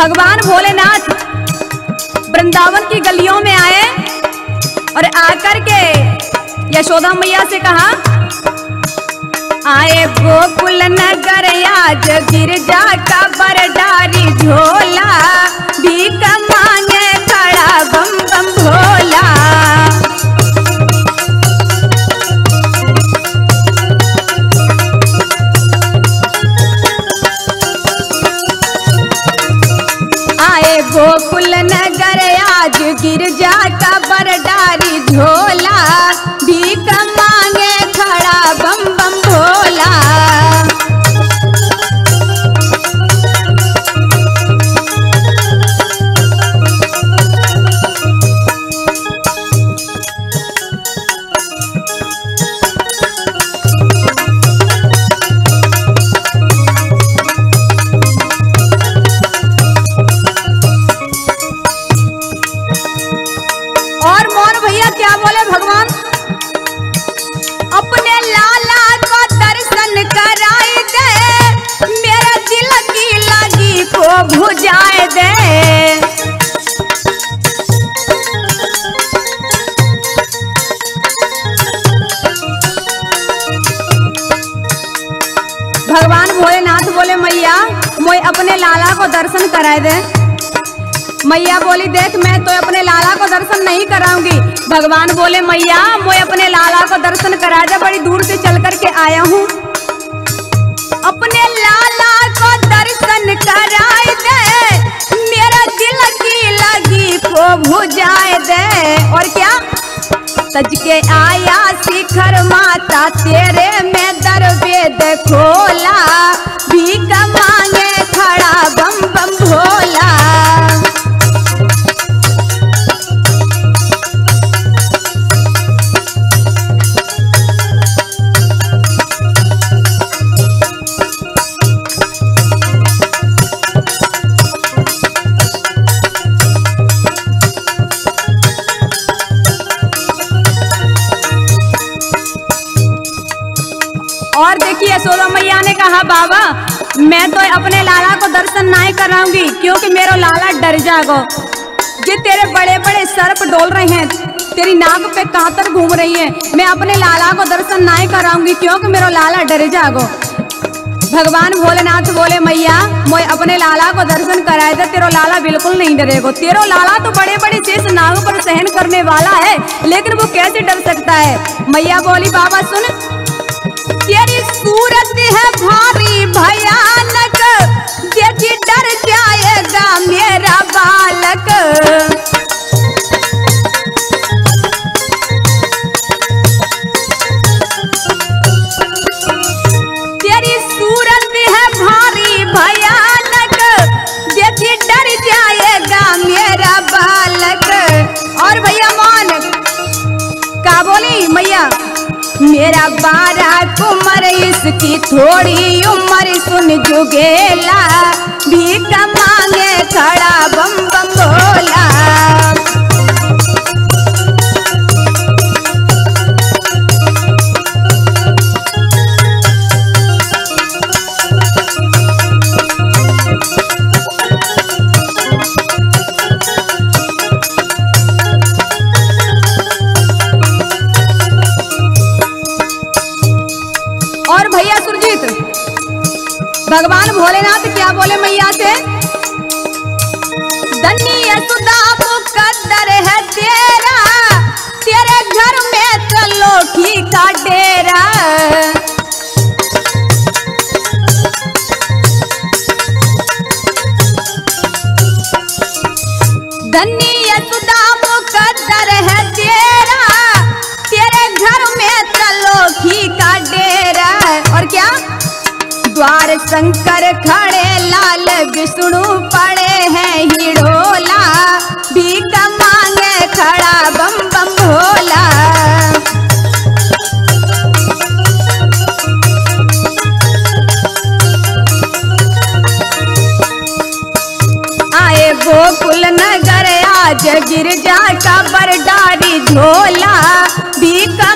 भगवान भोलेनाथ वृंदावन की गलियों में आए और आकर के यशोदा मैया से कहा, आए गोकुल नगर आज गिरजा का बरडारी झोला, भीख मांगे खड़ा बम बम भोला। आए गोकुल नगर आज गिरजा का बरडारी झोला, भीख मांगे खड़ा बम बम भोला। और मोर भैया क्या बोले भगवान, अपने लाला को दर्शन कराई दे, मेरे दिल की लगी को बुझाए दे। भगवान भोलेनाथ बोले, मैया मोय अपने लाला को दर्शन कराए दे। मैया बोली, देख मैं तो अपने लाला को दर्शन नहीं कराऊंगी। भगवान बोले, मैया मैं अपने लाला को दर्शन करा दे, बड़ी दूर से चल करके आया हूँ। अपने लाला को दर्शन कराए दे, मेरा दिल की लगी को बुझाए दे। और क्या, सज के आया शिखर माता तेरे में दरवेद खोला, भीख मांगे खड़ा बम बम भोला। और देखिए यशोदा मैया ने कहा, बाबा मैं तो अपने लाला को दर्शन नहीं कराऊंगी, क्योंकि मेरा लाला डर जागो। ये तेरे बड़े बड़े सर्प डोल रहे हैं, तेरी नाक पे कांतर घूम रही है, मैं अपने लाला को दर्शन नहीं कराऊंगी, क्योंकि मेरा लाला डर जागो। भगवान भोलेनाथ बोले, मैया मैं अपने लाला को दर्शन कराए दे, तेरा लाला बिल्कुल नहीं डरेगो। तेरा लाला तो बड़े बड़े शेष नागों पर सहन करने वाला है, लेकिन वो कैसे डर सकता है। मैया बोली, बाबा सुन, तेरी सूरत है भारी भयानक, देखी डर जाएगा मेरा बालक। तेरी सूरत है भारी भयानक, देखी डर जाएगा मेरा बालक। और भैया मान का बोली मैया, मेरा 12 उम्र इसकी थोड़ी उम्र सुन जुगेला, भीख मांगे खड़ा बम बम भोला। और भैया सुरजीत, भगवान भोलेनाथ क्या बोले मैया से, धन्य यशोदा मुकद्दर है तेरा, तेरे घर में त्रिलोकी का डेरा। धन्य यशोदा मुकद्दर है तेरा, तेरे घर में त्रिलोकी का डेरा। और क्या, द्वार शंकर खड़े लाल विष्णु पड़े हैं हिडोला, भीख मांगे खड़ा बम बम भोला। आए गोकुल नगर आज गिरजा का बरडारी झोला, भीख